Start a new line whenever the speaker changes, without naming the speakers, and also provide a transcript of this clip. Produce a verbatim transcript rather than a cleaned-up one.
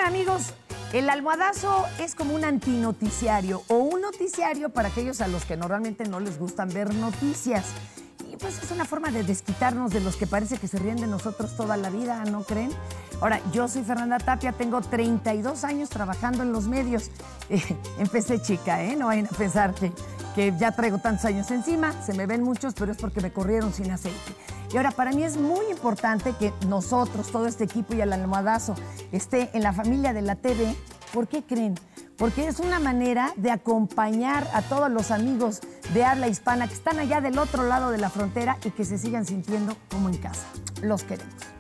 Oigan, amigos, el almohadazo es como un antinoticiario o un noticiario para aquellos a los que normalmente no les gustan ver noticias. Y pues es una forma de desquitarnos de los que parece que se ríen de nosotros toda la vida, ¿no creen? Ahora, yo soy Fernanda Tapia, tengo treinta y dos años trabajando en los medios. Eh, empecé chica, ¿eh? No vayan a pensar que, que ya traigo tantos años encima, se me ven muchos, pero es porque me corrieron sin aceite. Y ahora, para mí es muy importante que nosotros, todo este equipo y el almohadazo, esté en la familia de la T V. ¿Por qué creen? Porque es una manera de acompañar a todos los amigos de habla hispana que están allá del otro lado de la frontera y que se sigan sintiendo como en casa. Los queremos.